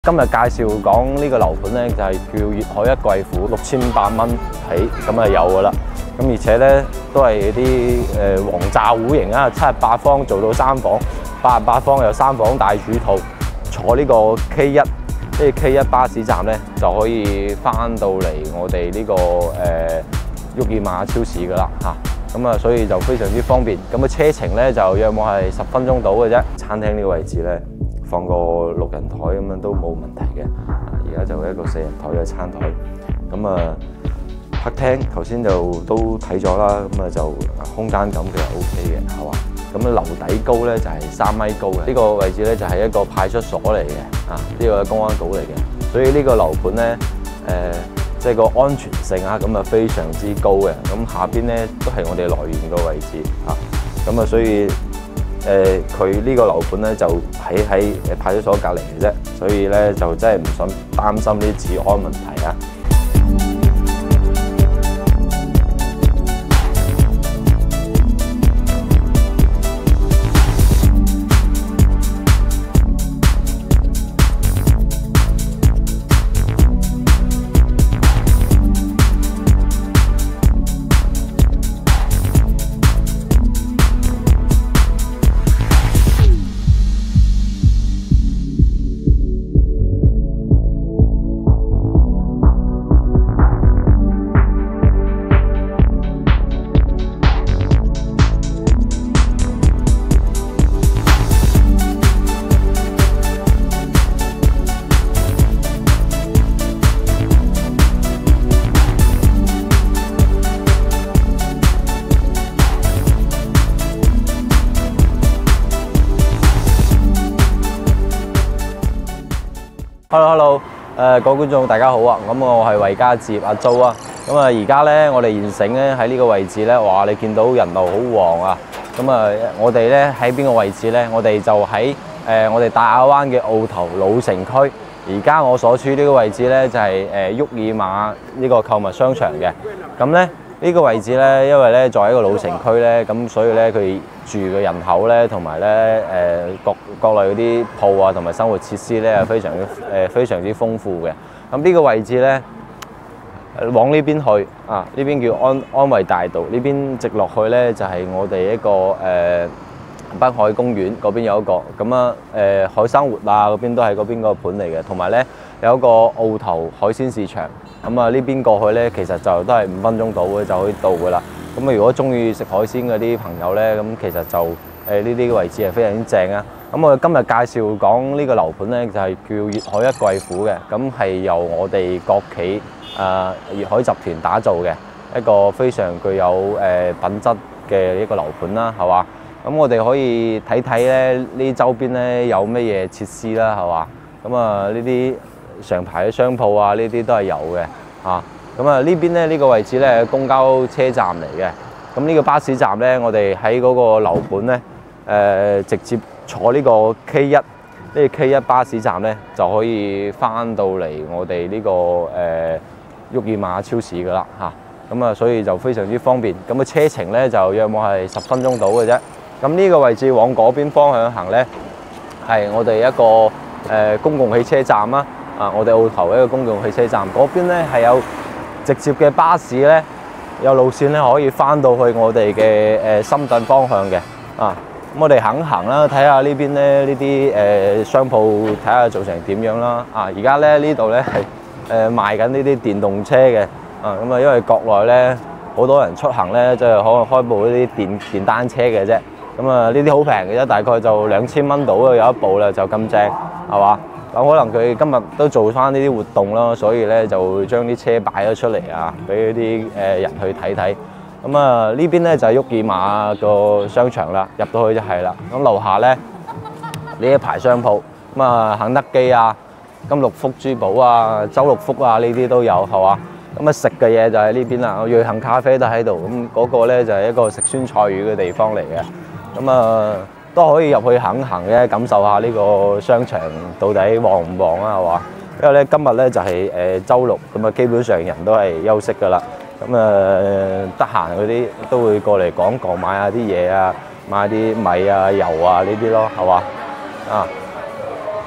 今日介紹講呢個樓盤咧，就係叫粵海一貴府，6500蚊起，咁啊有噶啦。咁而且咧都係啲黃炸戶型啊，78方做到3房，88方有3房大主套，坐呢個 K1，呢個 K1 巴士站咧就可以翻到嚟我哋呢個沃爾瑪超市噶啦嚇。咁啊，所以就非常之方便。咁嘅車程咧就約莫係10分鐘到嘅啫。餐廳呢個位置咧，放個6人台咁樣都冇問題嘅。而家就一個4人台嘅餐台。咁啊，客廳頭先就都睇咗啦，咁啊就空間感其實 OK 嘅，係嘛？咁樓底高咧就係3米高嘅。呢個位置咧就係一個派出所嚟嘅，呢個係公安局嚟嘅。所以呢個樓盤咧，即係個安全性啊，咁啊非常之高嘅。咁下邊咧都係我哋來源個位置嚇，咁啊所以佢呢個樓盤咧就喺派出所隔離嘅啫，所以咧就真係唔想擔心啲治安問題啊。Hello， 各位觀眾大家好啊！咁我係維嘉置業阿租啊！咁啊而家咧我哋現成咧喺呢個位置咧，哇！你見到人流好旺啊！咁啊我哋咧喺邊個位置咧？我哋就喺我哋大亞灣嘅澳頭老城區。而家我所處呢個位置咧就係沃爾瑪呢個購物商場嘅。咁咧呢個位置咧，因為咧作為一個老城區咧，咁所以咧佢住嘅人口咧，同埋咧各類嗰啲鋪啊，同埋生活設施咧係非常之豐富嘅。咁呢個位置咧，往呢邊去啊，呢邊叫安惠大道，呢邊直落去咧就係我哋一個北海公園嗰邊有一個，咁啊海生活啊嗰邊都係嗰邊個盤嚟嘅，同埋咧有一個澳頭海鮮市場。咁啊呢邊過去咧，其實就都係5分鐘到嘅就可以到噶啦。咁啊如果中意食海鮮嗰啲朋友咧，咁其實就呢啲位置係非常之正啊。咁我今日介紹講呢個樓盤咧，就係叫粵海一貴府嘅，咁係由我哋國企粵海集團打造嘅一個非常具有品質嘅一個樓盤啦，係嘛？咁我哋可以睇睇咧呢周邊咧有乜嘢設施啦，係嘛？咁啊呢啲常牌嘅商鋪啊，呢啲都係有嘅嚇。咁啊呢邊咧呢個位置咧係公交車站嚟嘅。咁呢個巴士站咧，我哋喺嗰個樓盤咧直接坐呢個 K1，呢個 K1 巴士站咧就可以翻到嚟我哋呢個沃爾瑪超市噶啦嚇。咁啊所以就非常之方便。咁嘅車程咧就約莫係10分鐘到嘅啫。咁呢個位置往嗰邊方向行咧，係我哋一個公共汽車站啦。我哋澳頭一個公共汽車站嗰邊咧係有直接嘅巴士咧，有路線咧可以翻到去我哋嘅深圳方向嘅咁我哋肯行啦，睇下呢邊咧呢啲商鋪睇下做成點樣啦。而家咧呢度咧係賣緊呢啲電動車嘅咁啊，因為國內咧好多人出行咧，即係可能開部呢啲電單車嘅啫。咁啊呢啲好平嘅啫，大概就2000蚊到有一部啦，就咁正係嘛？咁可能佢今日都做翻呢啲活動咯，所以咧就會將啲車擺咗出嚟啊，俾啲人去睇睇。咁啊呢邊咧就係沃爾瑪個商場啦，入到去就係啦。咁樓下咧呢一排商鋪，咁啊肯德基啊、金六福珠寶啊、周六福啊呢啲都有係嘛？咁啊食嘅嘢就喺呢邊啦，瑞幸咖啡都喺度。咁嗰個咧就係一個食酸菜魚嘅地方嚟嘅。咁啊都可以入去行行嘅，感受下呢個商場到底旺唔旺啊，係嘛？因為咧今日咧就係週六，咁啊基本上人都係休息㗎啦。咁得閒嗰啲都會過嚟講講買下啲嘢啊，買啲米啊、油啊呢啲咯，係嘛？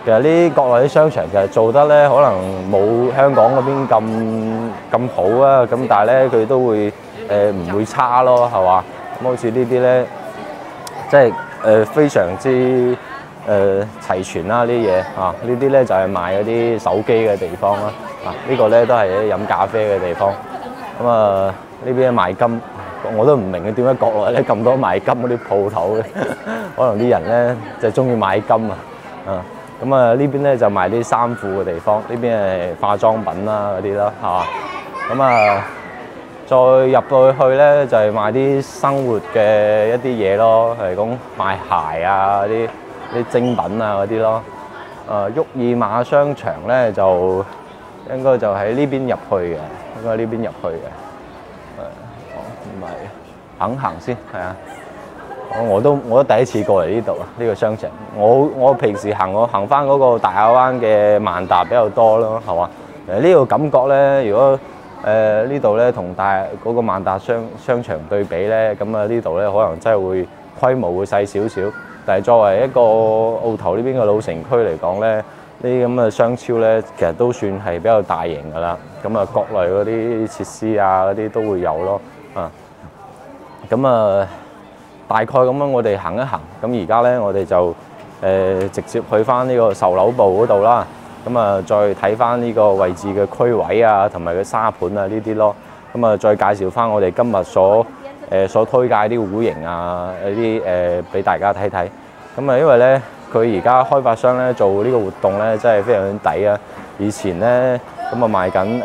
其實呢啲國內啲商場其實做得咧，可能冇香港嗰邊咁好啊。咁但係咧，佢都會唔會差咯，係嘛？咁好似呢啲咧，即係非常之齊全啦，呢啲嘢啊。呢啲咧就係賣嗰啲手機嘅地方啦。啊，呢個咧都係飲咖啡嘅地方。咁啊，呢邊賣金，我都唔明嘅點解國內咧咁多賣金嗰啲鋪頭嘅，可能啲人咧就中意買金啊。啊，咁啊呢邊咧就賣啲衫褲嘅地方，呢邊係化妝品啦嗰啲啦，係嘛？咁啊，再入到去咧就係賣啲生活嘅一啲嘢咯，係講賣鞋啊啲精品啊嗰啲咯。沃爾瑪商場咧就應該就喺呢邊入去嘅，應該呢邊入去嘅。唔係肯行先，係啊！我都第一次過嚟呢度啊，呢個商場。我平時我行翻嗰個大亞灣嘅萬達比較多咯，係嘛？呢個感覺咧，如果呢度咧同嗰個萬達商場對比咧，咁啊呢度咧可能真係會規模會細少少。但係作為一個澳頭呢邊嘅老城區嚟講咧，呢啲咁嘅商超咧，其實都算係比較大型㗎啦。咁啊，國內嗰啲設施啊嗰啲都會有咯。啊，咁啊，大概咁樣我哋行一行，咁而家咧我哋就直接去翻呢個售樓部嗰度啦。咁啊，再睇翻呢個位置嘅區位啊，同埋個沙盤啊呢啲咯。咁啊，再介紹翻我哋今日所推介啲戶型啊，啲俾大家睇睇。咁啊，因為咧佢而家開發商咧做呢個活動咧，真係非常之抵啊！以前咧咁啊賣緊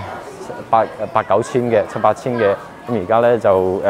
8、9千嘅、7、8千嘅。咁而家咧就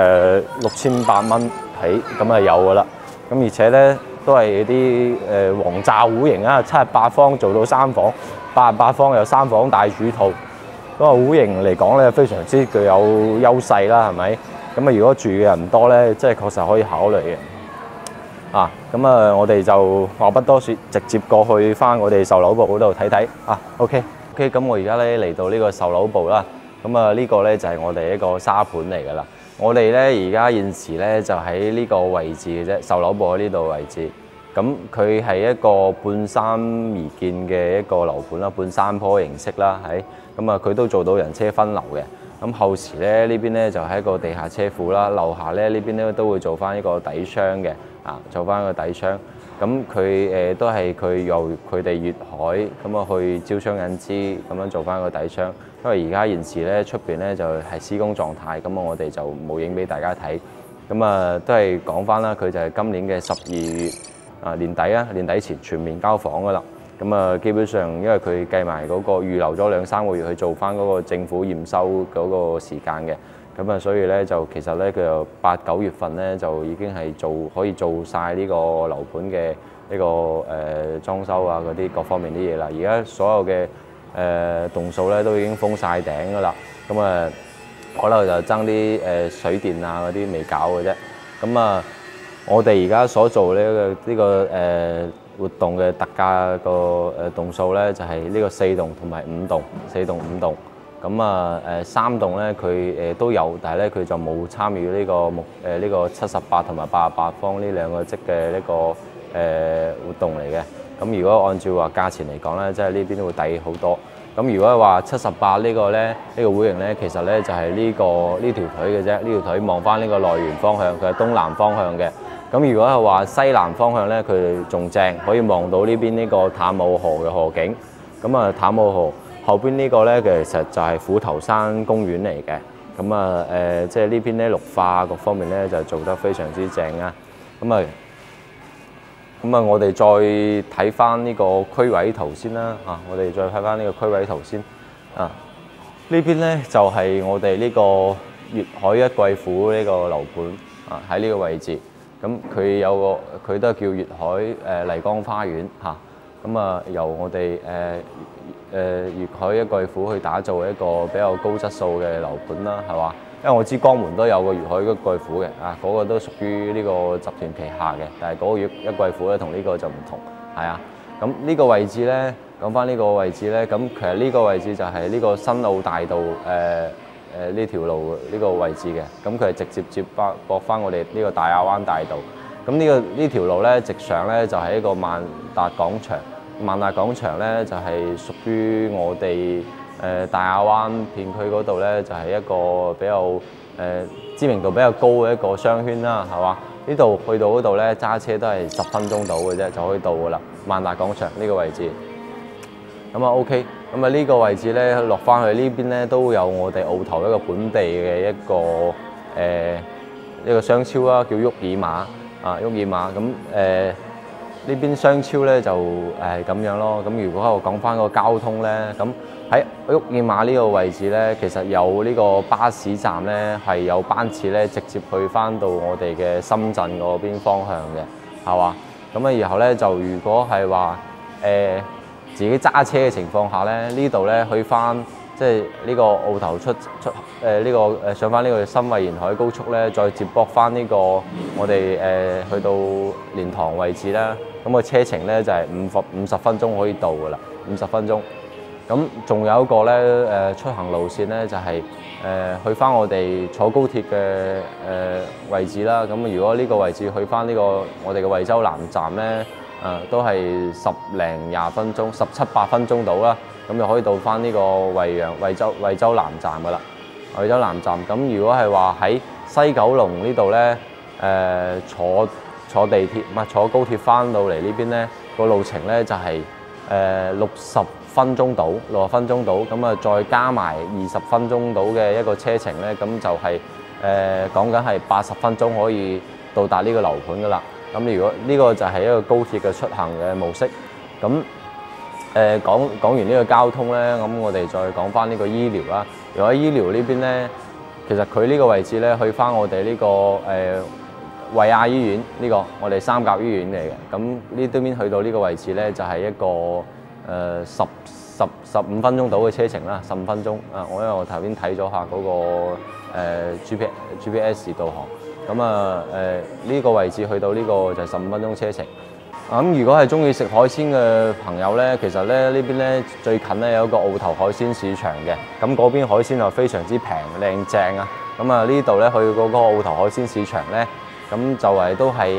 6800蚊起，咁啊有㗎啦。咁而且咧都係啲王炸戶型啊，78方做到3房，88方有3房大主套。咁啊戶型嚟講咧，非常之具有優勢啦，係咪？咁啊如果住嘅人唔多咧，即係確實可以考慮嘅。啊，咁啊我哋就話不多説，直接過去翻我哋售樓部嗰度睇睇。啊 ，OK， 咁我而家咧嚟到呢個售樓部啦。咁啊，呢個咧就係我哋一個沙盤嚟㗎啦。我哋咧而家現時咧就喺呢個位置嘅啫，售樓部喺呢度位置。咁佢係一個半山而建嘅一個樓盤啦，半山坡形式啦，係。咁啊，佢都做到人車分流嘅。咁後時咧呢邊咧就係一個地下車庫啦，樓下咧呢邊咧都會做翻一個底箱嘅，啊，做翻個底箱。咁佢都係佢由佢哋粵海咁啊去招商引資咁樣做翻個底箱。因為而家現時咧出邊咧就係施工狀態，咁我哋就冇影俾大家睇。咁啊都係講翻啦，佢就係今年嘅12月年底啊，年底前全面交房噶啦。咁啊基本上因為佢計埋嗰個預留咗2-3個月去做翻嗰個政府驗收嗰個時間嘅。咁啊所以咧就其實咧佢就8、9月份咧就已經係可以做晒呢個樓盤嘅呢個裝修啊嗰啲各方面啲嘢啦。而家所有嘅棟數咧都已經封晒頂㗎啦，咁啊可能就爭啲水電啊嗰啲未搞嘅啫。咁啊，我哋而家所做呢個活動嘅特價個棟數咧，就係呢個4棟同埋5棟，4棟5棟。咁啊3棟咧佢都有，但係咧佢就冇參與呢個呢個78同埋88方呢兩個職嘅呢個活動嚟嘅。咁如果按照話價錢嚟講咧，即係呢邊都會抵好多。咁如果係話78呢個咧，呢個戶型咧，其實咧就係呢條腿嘅啫，呢條腿望翻呢個內園方向，佢係東南方向嘅。咁如果係話西南方向咧，佢仲正，可以望到呢邊呢個淡霧河嘅河景。咁啊，淡霧河後邊呢個咧，其實就係虎頭山公園嚟嘅。咁啊即係呢邊咧綠化各方面咧就做得非常之正啊。咁啊，我哋再睇翻呢個區位圖先啦。啊，我哋再睇翻呢個區位圖先。啊，呢邊咧就係我哋呢個粵海一貴府呢個樓盤啊，喺呢個位置。咁佢都係叫粵海麗江花園嚇。咁啊，由我哋粵海一貴府去打造一個比較高質素嘅樓盤啦，係嘛？因為我知江門都有個粵海一貴府嘅，啊嗰個都屬於呢個集團旗下嘅，但係嗰個一貴府咧同呢個就唔同，係啊。咁呢個位置咧，講翻呢個位置咧，咁其實呢個位置就係呢個新澳大道呢條路呢個位置嘅，咁佢係直接接駁翻我哋呢個大亞灣大道。咁呢條路咧直上咧就係一個萬達廣場， 萬達廣場咧就係屬於我哋大亞灣片區嗰度咧，就係一個比較知名度比較高嘅一個商圈啦，係嘛？呢度去到嗰度咧揸車都係10分鐘到嘅啫，就可以到噶啦。萬達廣場呢個位置，咁啊 OK，咁啊呢個位置咧落翻去呢邊咧都有我哋澳頭一個本地嘅一個商超啦，叫沃爾瑪啊，沃爾瑪咁呢邊商超咧就咁樣咯。咁如果我講翻個交通咧，咁喺沃爾瑪呢個位置咧，其實有呢個巴士站咧係有班次咧直接去翻到我哋嘅深圳嗰邊方向嘅，係嘛？咁啊，然後咧就如果係話自己揸車嘅情況下咧，呢度咧去翻即係呢個澳頭上翻呢個新慧沿海高速咧，再接駁翻呢個我哋去到蓮塘位置啦。咁個車程咧就係50分鐘可以到噶啦，50分鐘。咁仲有一個咧出行路線咧就係去翻我哋坐高鐵嘅位置啦。咁如果呢個位置去翻呢個我哋嘅惠州南站咧，都係10零20分鐘，17、8分鐘到啦。咁就可以到翻呢個惠州南站噶啦。惠州南站。咁如果係話喺西九龍呢度咧，坐地鐵唔係坐高鐵翻到嚟呢邊咧，個路程咧就係60分鐘到，60分鐘到，咁啊再加埋20分鐘到嘅一個車程咧，咁就係講緊係80分鐘可以到達呢個樓盤噶啦。咁如果呢個就係一個高鐵嘅出行嘅模式。咁講完呢個交通咧，咁我哋再講翻呢個醫療啦。如果喺醫療呢邊咧，其實佢呢個位置咧去翻我哋呢個惠亞醫院呢個我哋三甲醫院嚟嘅。咁呢對面去到呢個位置咧，就係一個15分鐘到嘅車程啦，15分鐘啊！因為我頭先睇咗下嗰個GPS 導航，咁呢個位置去到呢個就係15分鐘車程。咁如果係中意食海鮮嘅朋友咧，其實咧呢邊咧最近咧有一個澳頭海鮮市場嘅，咁嗰邊海鮮就非常之平靚正啊！咁呢度咧去嗰個澳頭海鮮市場咧，咁就係都係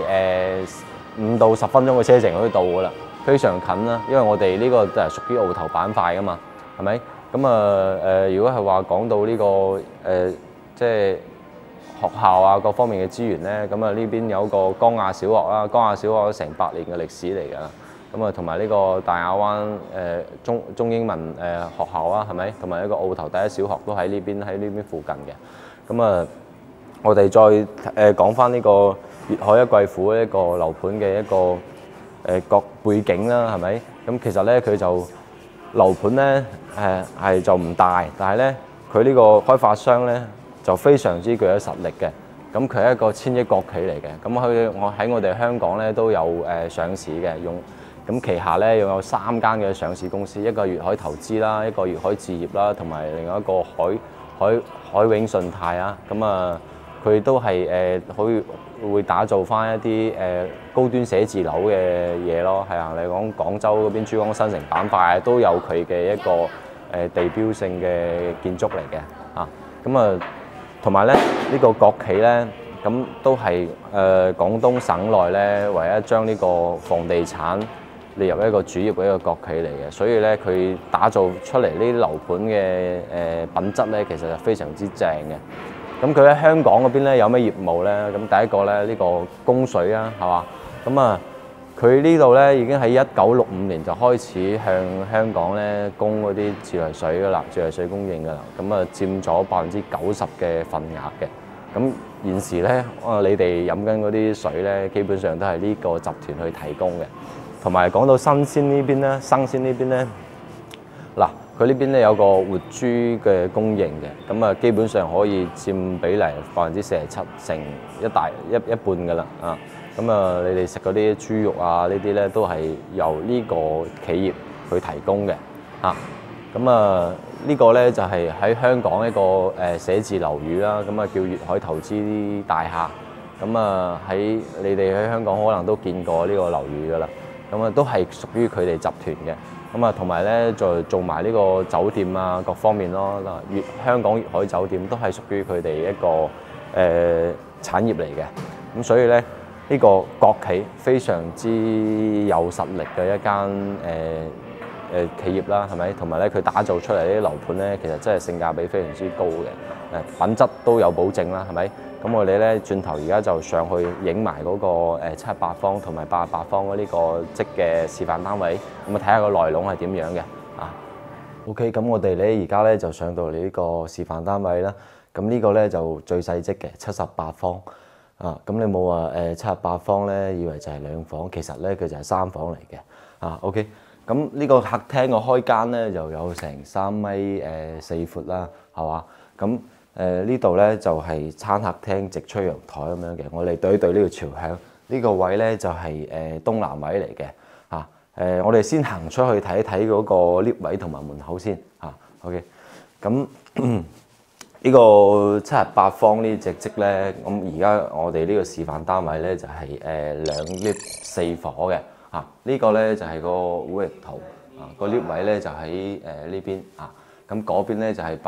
5到10分鐘嘅車程可以到噶啦。非常近啦，因為我哋呢個就係屬於澳頭板塊噶嘛，係咪？咁如果係話講到呢個即係學校啊各方面嘅資源咧，咁呢邊有個江亞小學啦，江亞小學都成100年嘅歷史嚟㗎。咁同埋呢個大亞灣中英文學校啊，係咪？同埋一個澳頭第一小學都喺呢邊附近嘅。咁我哋再講翻呢個粵海一貴府一個樓盤嘅一個各背景啦，係咪？咁其實咧佢就樓盤咧係就唔大，但係咧佢呢個開發商咧就非常之具有實力嘅。咁佢係一個千億國企嚟嘅。咁我喺我哋香港咧都有上市嘅，咁旗下咧擁有3間嘅上市公司，一個粵海投資啦，一個粵海置業啦，同埋另外一個海永信貸啊。咁佢都係會打造翻一啲高端寫字樓嘅嘢咯，係啊！你講廣州嗰邊珠江新城板塊都有佢嘅一個地標性嘅建築嚟嘅啊！同埋咧呢個國企咧，咁都係廣東省內咧唯一將呢個房地產列入一個主業嘅一個國企嚟嘅，所以咧佢打造出嚟呢啲樓盤嘅品質咧，其實係非常之正嘅。咁佢喺香港嗰邊咧有咩業務咧？咁第一個咧呢個供水啊，係嘛？咁佢呢度咧已經喺1965年就開始向香港咧供嗰啲自來水噶啦，自來水供應噶啦。咁佔咗90%嘅份額嘅。咁現時咧，你哋飲緊嗰啲水咧，基本上都係呢個集團去提供嘅。同埋講到新鮮呢邊咧，生鮮呢邊咧，嗱。佢呢邊咧有個活豬嘅供應嘅，咁基本上可以佔比例47%，成一半㗎啦啊！咁你哋食嗰啲豬肉啊呢啲咧都係由呢個企業去提供嘅啊！咁呢個咧就係喺香港一個寫字樓宇啦，咁叫粵海投資大廈。咁喺你哋喺香港可能都見過呢個樓宇㗎啦，咁都係屬於佢哋集團嘅。同埋咧，再做埋呢個酒店啊，各方面咯。香港粵海酒店都係屬於佢哋一個產業嚟嘅。咁所以咧， 呢個國企非常之有實力嘅一間企業啦，係咪？同埋咧，佢打造出嚟啲樓盤咧，其實真係性價比非常之高嘅，品質都有保證啦，係咪？咁我哋咧轉頭而家就上去影埋嗰個78方同埋88方嗰呢個職嘅示範單位，咁啊睇下個內籠係點樣嘅啊。OK， 咁我哋咧而家咧就上到嚟呢個示範單位啦。咁呢個咧就最細職嘅78方啊。咁你冇話78方咧，以為就係2房，其實咧佢就係3房嚟嘅啊。OK。咁呢個客廳個開間咧就有成3米4闊啦，係嘛？咁呢度咧就係餐客廳直吹陽台咁樣嘅。我哋對呢個朝向，呢個位咧就係東南位嚟嘅嚇。我哋先行出去睇一睇嗰個 lift 位同埋門口先嚇。OK， 咁呢個78方呢隻職咧，咁而家我哋呢個示範單位咧就係2 lift 4火嘅。啊！呢個咧就係個戶型圖啊，個 lift 位咧就喺呢邊啊，咁嗰邊咧就係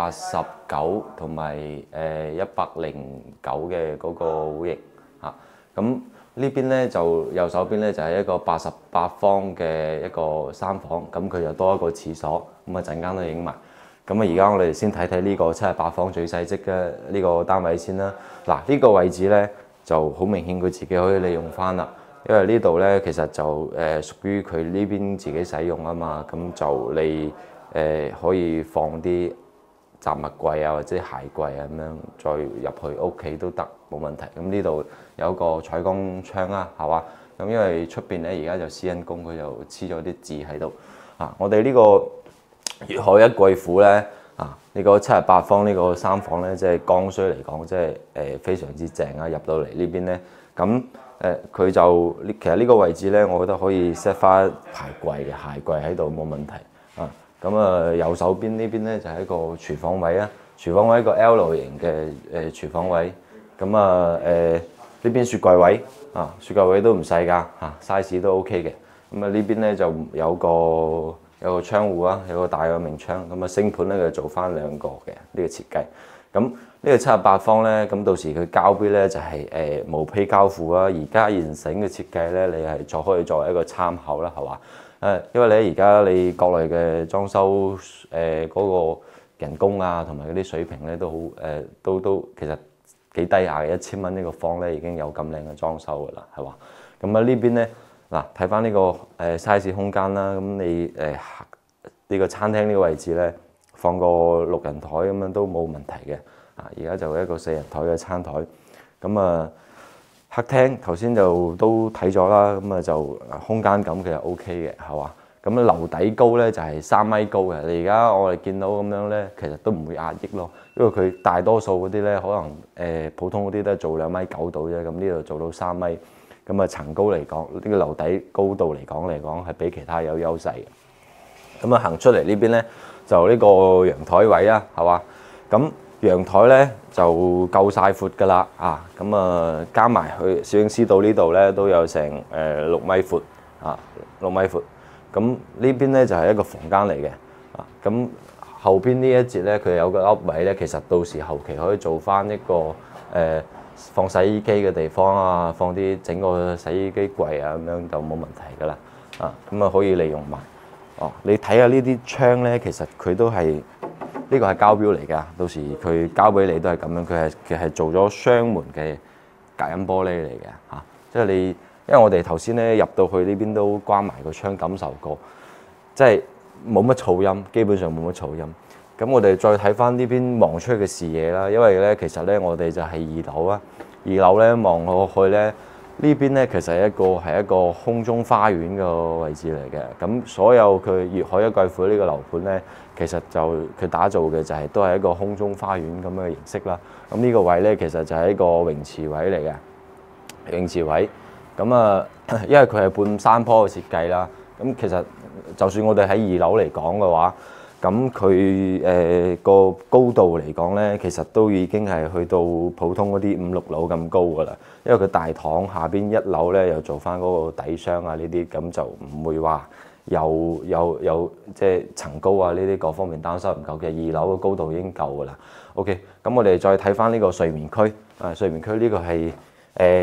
89同埋109嘅嗰個戶型啊，咁呢邊咧就右手邊咧就係一個88方嘅一個3房，咁佢就多一個廁所，咁啊陣間都影埋。咁啊而家我哋先睇睇呢個78方最細職嘅呢個單位先啦。嗱，呢個位置咧就好明顯佢自己可以利用翻啦。因為呢度咧其實就屬於佢呢邊自己使用啊嘛，咁就你可以放啲雜物櫃啊或者鞋櫃啊咁樣，再入去屋企都得冇問題。咁呢度有個採光窗啦，係嘛？咁因為出邊咧而家就施緊工，佢就黐咗啲字喺度啊。我哋呢個粵海一貴府咧啊，呢個78方呢個3房咧，即係剛需嚟講，即係非常之正啊！入到嚟呢邊咧，咁佢就其實呢個位置咧，我覺得可以 set 翻排櫃嘅鞋櫃喺度冇問題啊。咁啊，右手邊呢邊咧就係一個廚房位啊。廚房位一個 L 型嘅廚房位。咁啊呢邊雪櫃位啊，雪櫃位都唔細㗎嚇 ，size 都 OK 嘅。咁啊呢邊咧就有個窗戶啊，有個大嘅明窗。咁啊星盤咧就做翻2個嘅呢個設計。咁呢個78方咧，咁到時佢交杯咧就係無坯交付啊。而家現成嘅設計咧，你係可以作為一個參考啦，係嘛？因為你而家你國內嘅裝修嗰個人工啊，同埋嗰啲水平咧都好都其實幾低下嘅，1000蚊呢個方咧已經有咁靚嘅裝修㗎啦，係嘛？咁啊呢邊咧嗱，睇翻呢個size 空間啦，咁你呢個餐廳呢個位置咧，放個6人台咁樣都冇問題嘅。啊，而家就一個4人台嘅餐台。咁啊，客廳頭先就都睇咗啦，咁啊就空間感其實 OK 嘅，係嘛？咁樓底高咧就係3米高嘅。你而家我哋見到咁樣咧，其實都唔會壓抑咯，因為佢大多數嗰啲咧可能普通嗰啲都做2.9米到啫，咁呢度做到3米。咁啊層高嚟講，呢個樓底高度嚟講係比其他有優勢嘅。咁啊行出嚟呢邊咧就呢個陽台位啊，係嘛？咁陽台咧就夠晒闊㗎啦，啊咁啊加埋去攝影師到呢度咧都有成6米闊啊，6米闊。咁呢邊咧就係一個房間嚟嘅，啊咁後邊呢一節咧佢有個凹位咧，其實到時後期可以做翻一個放洗衣機嘅地方啊，放啲整個洗衣機櫃啊咁樣就冇問題㗎啦，啊咁啊可以利用埋。哦，你睇下呢啲窗咧，其實佢都係。呢個係膠標嚟㗎，到時佢交俾你都係咁樣，佢係做咗雙門嘅隔音玻璃嚟嘅嚇，即係你，因為我哋頭先咧入到去呢邊都關埋個窗感受過，即係冇乜噪音，基本上冇乜噪音。咁我哋再睇翻呢邊望出去嘅視野啦，因為咧其實咧我哋就係2樓啊，2樓咧望落去咧。呢邊咧其實係一個空中花園嘅位置嚟嘅，咁所有佢粵海一貴府呢個樓盤咧，其實就佢打造嘅就係都係一個空中花園咁嘅形式啦。咁呢個位咧其實就係一個泳池位嚟嘅，泳池位。咁啊，因為佢係半山坡嘅設計啦，咁其實就算我哋喺2樓嚟講嘅話，咁佢個高度嚟講咧，其實都已經係去到普通嗰啲5、6樓咁高㗎啦。因為佢大堂下邊1樓咧又做翻嗰個底箱啊呢啲，咁就唔會話有即係層高啊呢啲各方面擔心唔夠嘅。2樓嘅高度已經夠㗎啦。OK， 咁我哋再睇翻呢個睡眠區啊，睡眠區呢個係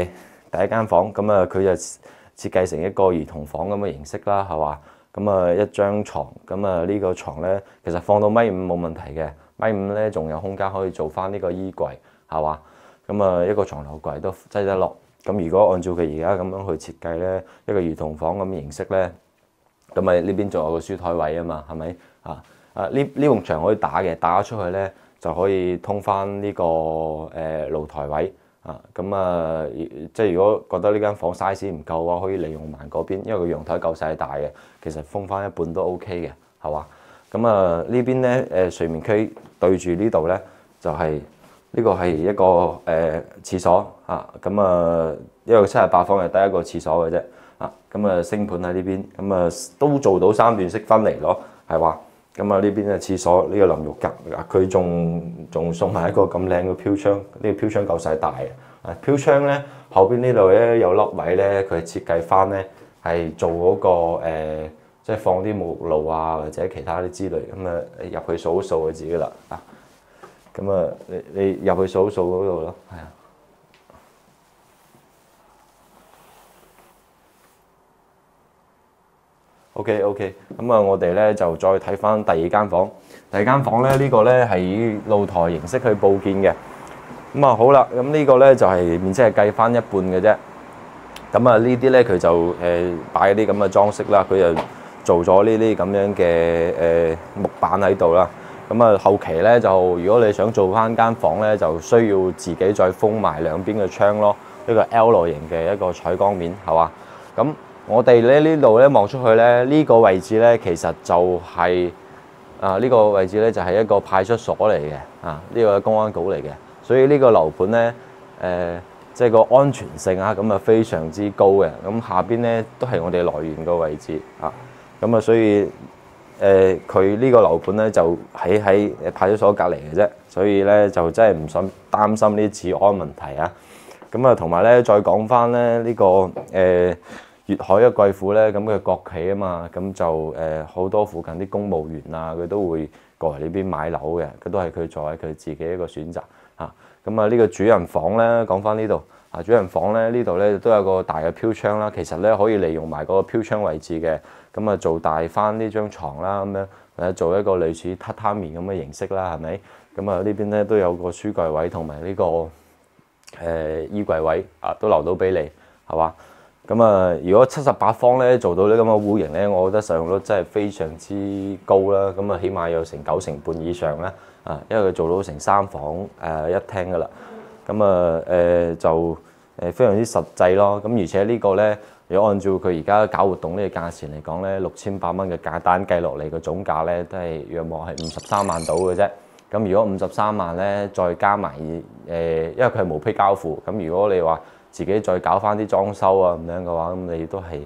第一間房，咁啊佢就設計成一個兒童房咁嘅形式啦，係嘛？咁啊一張床，咁啊呢個床咧其實放到1.5米冇問題嘅，1.5米咧仲有空間可以做翻呢個衣櫃，係嘛？咁啊一個床頭櫃都擠得落。咁如果按照佢而家咁樣去設計咧，一個兒童房咁嘅形式咧，咁咪呢邊仲有個書台位啊嘛，係咪啊？呢埲牆可以打嘅，打咗出去咧就可以通翻呢個露台位啊。咁啊，即係如果覺得呢間房 size 唔夠嘅話，可以利用埋嗰邊，因為個陽台夠晒大嘅，其實封翻一半都 OK 嘅，係嘛？咁啊呢邊咧睡眠區對住呢度咧就係。呢個係一個廁所啊，咁啊一個78方係得一個廁所嘅啫啊，咁啊星盤喺呢邊，咁啊都做到3段式分離咯，係話，咁啊呢邊嘅廁所呢個淋浴格，佢仲送埋一個咁靚嘅飄窗，呢個飄窗夠晒大嘅啊，飄窗咧後邊呢度咧有粒位咧，佢設計翻咧係做嗰個即係放啲沐浴露啊或者其他啲之類，咁啊入去掃一掃就自己啦啊。咁啊，你入去掃嗰度咯，係啊。OK，咁啊，我哋咧就再睇翻第二間房。第二間房咧，呢個咧係以露台形式去佈建嘅。咁啊，好啦，咁呢個咧就係面積係計翻一半嘅啫。咁啊，呢啲咧佢就擺啲咁嘅裝飾啦，佢就做咗呢啲咁樣嘅木板喺度啦。咁啊，後期咧就如果你想做翻間房咧，就需要自己再封埋兩邊嘅窗咯。呢個 L 型嘅一個採光面，係嘛？咁我哋咧呢度咧望出去咧，呢個位置咧其實就係呢個位置咧就係一個派出所嚟嘅啊，呢個公安局嚟嘅。所以呢個樓盤咧即係個安全性啊，咁啊非常之高嘅。咁下邊咧都係我哋來源個位置啊，咁啊所以。佢呢個樓盤咧就喺派出所隔離嘅啫，所以咧就真係唔想擔心呢啲治安問題啊。咁啊，同埋咧再講翻咧呢個粵海嘅貴婦咧，咁佢國企啊嘛，咁就好多附近啲公務員啊，佢都會過嚟呢邊買樓嘅，佢都係佢作為佢自己一個選擇嚇。咁啊呢個主人房咧，講翻呢度啊，主人房咧呢度咧都有個大嘅飄窗啦，其實咧可以利用埋嗰個飄窗位置嘅。咁啊，做大翻呢張床啦，咁樣或者做一個類似榻榻米咁嘅形式啦，係咪？咁啊，呢邊咧都有個書櫃位同埋呢個衣櫃位啊，都留到俾你，係嘛？咁啊，如果78方咧做到呢咁嘅戶型咧，我覺得實用率真係非常之高啦。咁啊，起碼有成9成半以上啦，啊，因為佢做到成3房1廳噶啦。咁啊就非常之實際咯。咁而且呢個咧。如果按照佢而家搞活動呢個價錢嚟講咧，6800蚊嘅價單計落嚟個總價咧，都係約莫係53萬到嘅啫。咁如果53萬咧，再加埋因為佢係無批交付，咁如果你話自己再搞翻啲裝修啊咁樣嘅話，咁你都係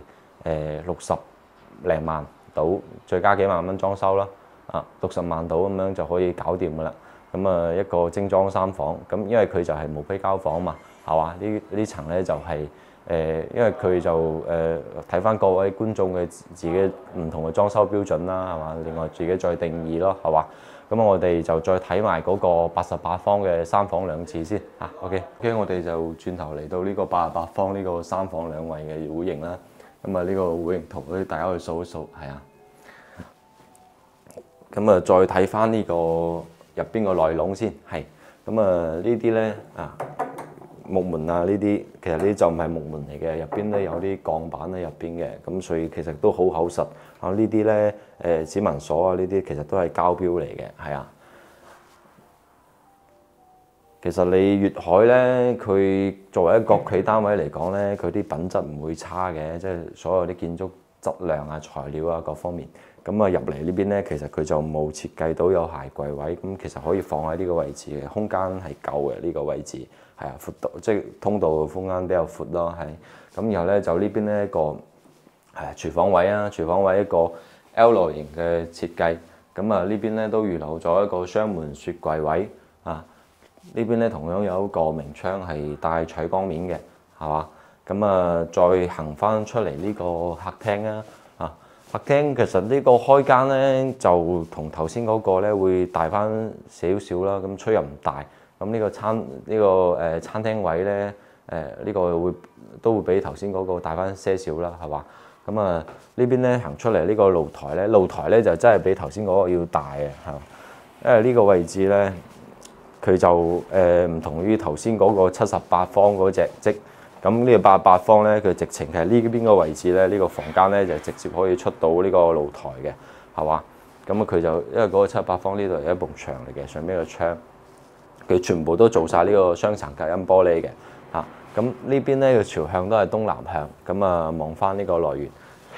60零萬到，再加幾萬蚊裝修啦，啊60萬到咁樣就可以搞掂噶啦。咁啊一個精裝3房，咁因為佢就係無批交房嘛，係嘛？呢層咧就係。因為佢就睇翻各位觀眾嘅自己唔同嘅裝修標準啦，係嘛？另外自己再定義咯，係嘛？咁我哋就再睇埋嗰個88方嘅3房2廁先嚇。OK，我哋就轉頭嚟到呢個88方呢個3房2衛嘅戶型啦。咁啊呢個戶型圖咧，大家去掃一掃，係啊。咁啊再睇翻呢個入邊個內籠先，係。咁啊呢啲咧啊。木門啊，呢啲其實呢啲就唔係木門嚟嘅，入邊咧有啲鋼板喺入邊嘅，咁所以其實都好厚實。啊呢啲咧指紋鎖啊呢啲其實都係膠標嚟嘅，係啊。其實你粵海咧，佢作為一個國企單位嚟講咧，佢啲品質唔會差嘅，即係所有啲建築質量啊、材料啊各方面。咁啊入嚟呢邊咧，其實佢就冇設計到有鞋櫃位，咁其實可以放喺呢個位置嘅，空間係夠嘅呢個位置。係啊，闊度即係通道嘅空間比較闊咯，係。咁然後咧就呢邊咧一個廚房位啊，廚房位一個 L 型嘅設計。咁啊呢邊咧都預留咗一個雙門雪櫃位啊。呢邊咧同樣有一個明窗係帶採光面嘅，係嘛？咁啊再行翻出嚟呢個客廳啊，客廳其實呢個開間咧就同頭先嗰個咧會大翻少少啦，咁出入唔大。咁呢個餐廳位咧， 呢個都會比頭先嗰個大翻些少啦，係嘛？咁啊呢邊咧行出嚟呢個露台咧就真係比頭先嗰個要大嘅，係嘛？因為呢個位置咧佢就唔同於頭先嗰個78方嗰隻積，咁呢個88方咧佢直情係呢邊個位置咧，呢個房間咧就直接可以出到呢個露台嘅，係嘛？咁啊佢就因為嗰個78方呢度係一埲牆嚟嘅，上邊個窗佢全部都做晒呢個雙層隔音玻璃嘅。咁呢邊咧個朝向都係東南向，咁啊望翻呢個來源，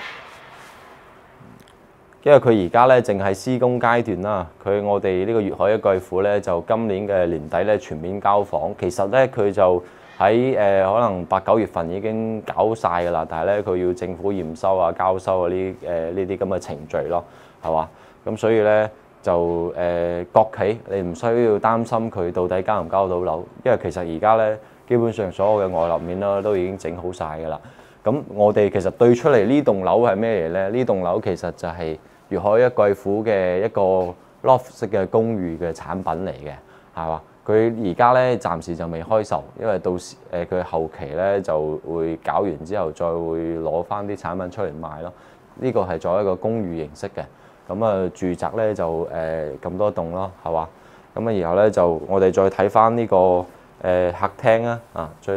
因為佢而家咧淨係施工階段啦。我哋呢個粵海一貴府咧就今年嘅年底咧全面交房，其實咧佢就喺可能8、9月份已經搞晒㗎啦，但係咧佢要政府驗收啊、交收啊呢啲咁嘅程序咯，係嘛？咁所以咧就國企你唔需要擔心佢到底交唔交到樓，因為其實而家咧。基本上所有嘅外立面啦，都已經整好晒㗎啦。咁我哋其實對出嚟呢棟樓係咩嚟咧？呢棟樓其實就係粵海一貴府嘅一個 loft 式嘅公寓嘅產品嚟嘅，係嘛？佢而家咧暫時就未開售，因為到時佢後期咧就會搞完之後，再會攞翻啲產品出嚟賣咯。呢個係作為一個公寓形式嘅。咁啊，住宅咧就咁多棟咯，係嘛？咁啊，然後咧就我哋再睇翻呢個。客廳啊，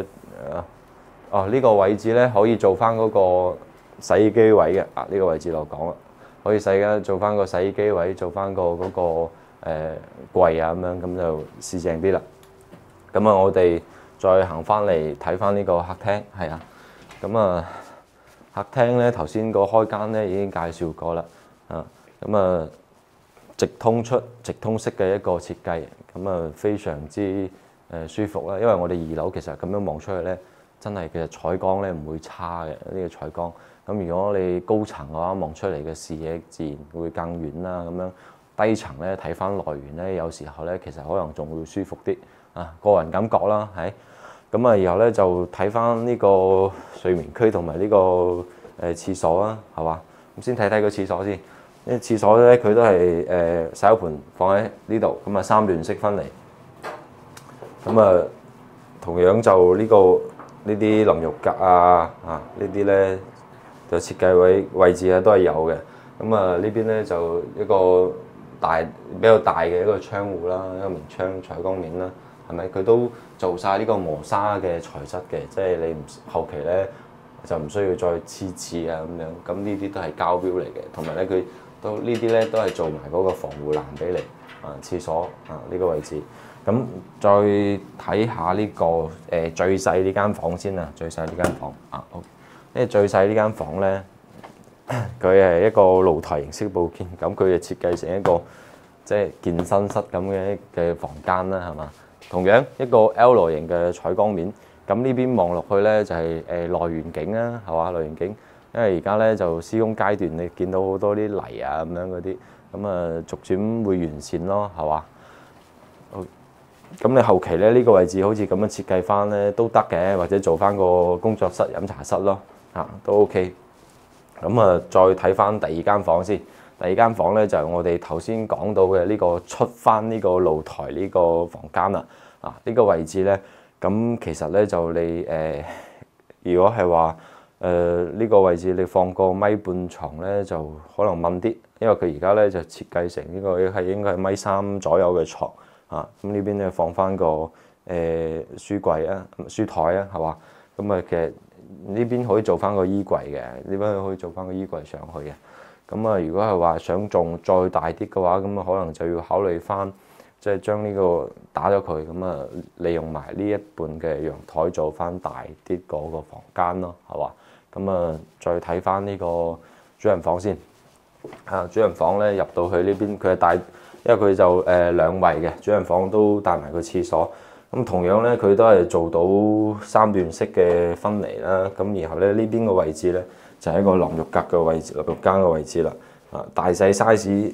呢個位置咧可以做翻嗰個洗衣機位嘅，呢個位置就講啦，可以做翻個洗衣機位，做翻個嗰個櫃啊咁樣，咁就試正啲啦。咁啊，我哋再行翻嚟睇翻呢個客廳，係啊，咁啊客廳咧頭先個開間咧已經介紹過啦，咁啊直通式嘅一個設計，咁啊非常之舒服啦，因為我哋2樓其實咁樣望出去咧，真係其實採光咧唔會差嘅呢個採光。咁如果你高層嘅話，望出嚟嘅視野自然會更遠啦。咁樣低層咧睇翻來源咧，有時候咧其實可能仲會舒服啲啊，個人感覺啦，係。咁啊，然後咧就睇翻呢個睡眠區同埋呢個廁所啦，係嘛？咁先睇睇個廁所先。呢廁所咧佢都係洗手盆放喺呢度，咁啊3段式分離。咁啊，同樣就呢啲淋浴格啊，呢啲咧就設計位置啊都係有嘅。咁啊呢邊咧就一個比較大嘅一個窗戶啦，一個明窗採光面啦，係咪？佢都做晒呢個磨砂嘅材質嘅，即係你後期咧就唔需要再黐刺啊咁樣。咁呢啲都係膠標嚟嘅，同埋咧佢呢啲咧都係做埋嗰個防護欄俾你廁所呢個位置。咁再睇下呢個最細呢間房先啦，最細呢間房好，因為最細呢間房咧，佢係一個露台形式佈建，咁佢就設計成一個即係健身室咁嘅房間啦，係嘛？同樣一個 L 型嘅採光面，咁呢邊望落去咧就係內園景啦，係嘛？內園景，因為而家咧就施工階段，你見到好多啲泥啊咁樣嗰啲，咁啊逐漸會完善咯，係嘛？咁你後期咧呢個位置好似咁樣設計翻咧都得嘅，或者做翻個工作室、飲茶室咯，都 OK。咁啊，再睇翻第2間房先。第2間房咧就係我哋頭先講到嘅呢個出翻呢個露台呢個房間啦。呢個位置咧，咁其實咧就你如果係話呢個位置你放個米半床咧，就可能掹啲，因為佢而家咧就設計成呢個應該係米3左右嘅床。咁呢邊咧放翻個書櫃啊、書台啊，係嘛？咁啊，其實呢邊可以做翻個衣櫃嘅，呢邊可以做翻個衣櫃上去嘅。咁啊，如果係話想仲再大啲嘅話，咁啊可能就要考慮翻，即係將呢個打咗佢，咁啊利用埋呢一半嘅陽台做翻大啲嗰個房間咯，係嘛？咁啊，再睇翻呢個主人房先。主人房咧入到去呢邊，佢係大。因為佢就2衛嘅主人房都帶埋個廁所，咁同樣咧佢都係做到3段式嘅分離啦。咁然後咧呢邊個位置咧就係一個淋浴格嘅位置、淋浴間嘅位置啦。大細 size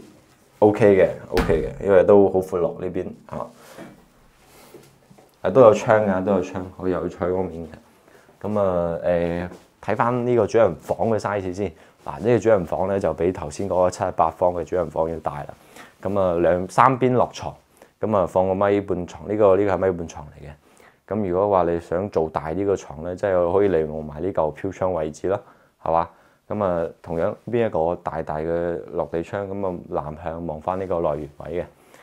OK 嘅，因為都好闊落呢邊都有窗嘅，都有窗可以有採光面嘅。咁啊睇翻呢個主人房嘅 size 先。呢個主人房咧就比頭先嗰個78方嘅主人房要大啦。咁啊3邊落床，咁啊放個米半床，呢個係米半床嚟嘅。 咁如果話你想做大呢個床咧，即係可以利用埋呢嚿飄窗位置啦，係嘛？咁啊，同樣邊一個大嘅落地窗，咁啊南向望翻呢個內穴位嘅。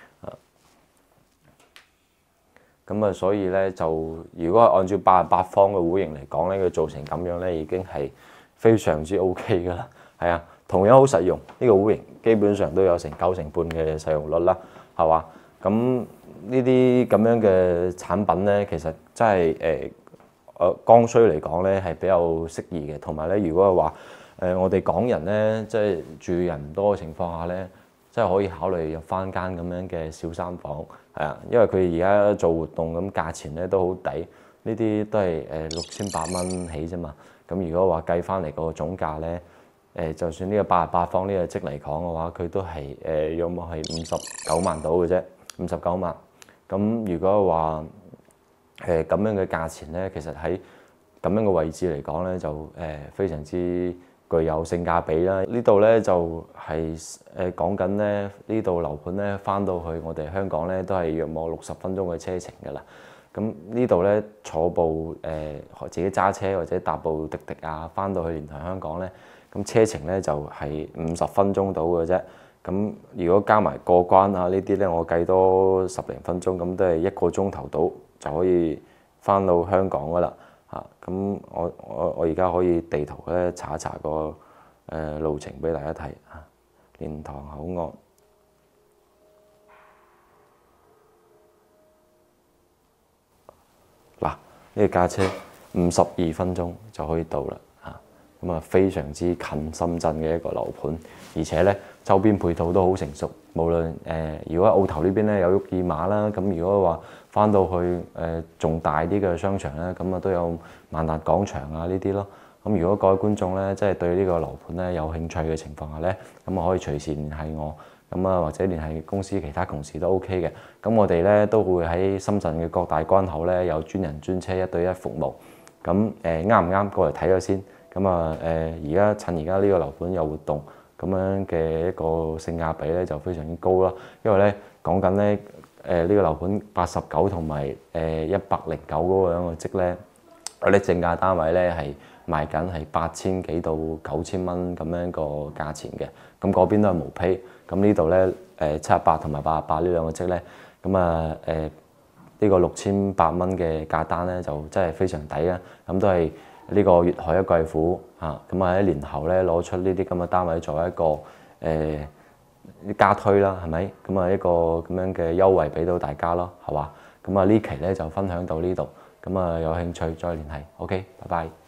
咁啊，所以咧就如果係按照88方嘅弧形嚟講咧，佢做成咁樣咧，已經係非常之 OK 噶啦。係啊，同樣好實用，呢個弧形基本上都有成90%嘅使用率啦，係嘛？咁呢啲咁樣嘅產品咧，其實真係剛需嚟講咧係比較適宜嘅，同埋咧如果係話我哋港人咧，即係住人唔多嘅情況下咧，即係可以考慮入翻間咁樣嘅小三房，係啊，因為佢而家做活動咁價錢咧都好抵，呢啲都係6800蚊起啫嘛。咁如果話計翻嚟個總價咧，就算呢個88方呢個積嚟講嘅話，佢都係約莫係59萬到嘅啫，59萬。咁如果話咁樣嘅價錢咧，其實喺咁樣嘅位置嚟講咧，就非常之具有性價比啦！呢度咧就係講緊咧呢度樓盤咧，翻到去我哋香港咧都係約莫60分鐘嘅車程㗎啦。咁呢度咧坐部自己揸車或者搭部滴滴啊，翻到去蓮塘香港咧，咁車程咧就係50分鐘到嘅啫。咁如果加埋過關啊呢啲咧，我計多10零分鐘，咁都係1個鐘頭到就可以翻到香港㗎啦。咁我而家可以地圖咧查一查個路程俾大家睇啊。蓮塘口岸嗱，呢個架車52分鐘就可以到啦嚇。咁啊非常之近深圳嘅一個樓盤，而且咧周邊配套都好成熟。無論如果澳頭呢邊咧有沃爾瑪啦，咁如果話翻到去仲大啲嘅商場咧，咁啊都有萬達廣場啊呢啲咯。咁如果各位觀眾咧，即係對呢個樓盤咧有興趣嘅情況下咧，咁啊可以隨時聯繫我，咁啊或者聯繫公司其他同事都 OK 嘅。咁我哋咧都會喺深圳嘅各大關口咧有專人專車1對1服務。咁啱唔啱過嚟睇咗先？咁啊而家趁而家呢個樓盤有活動，咁樣嘅一個性價比咧就非常之高啦。因為咧講緊咧呢個樓盤89同埋109嗰個樣嘅積咧，我哋正價單位咧係賣緊係8000幾到9000蚊咁樣個價錢嘅。咁嗰邊都係毛坯。咁呢度咧78同埋88呢兩個積咧，咁啊呢個6800蚊嘅價單咧就真係非常抵啦。咁都係呢個粵海一貴府嚇，咁啊喺年後咧攞出呢啲咁嘅單位作為一個加推啦，係咪？咁啊一個咁樣嘅優惠俾到大家咯，係嘛？咁啊呢期咧就分享到呢度，咁啊有興趣再聯繫。OK，拜拜。